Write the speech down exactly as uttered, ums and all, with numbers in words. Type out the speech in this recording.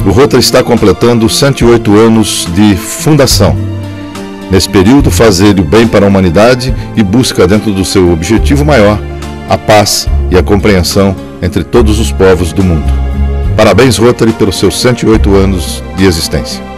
O Rotary está completando cento e oito anos de fundação. Nesse período, faz ele o bem para a humanidade e busca, dentro do seu objetivo maior, a paz e a compreensão entre todos os povos do mundo. Parabéns, Rotary, pelos seus cento e oito anos de existência.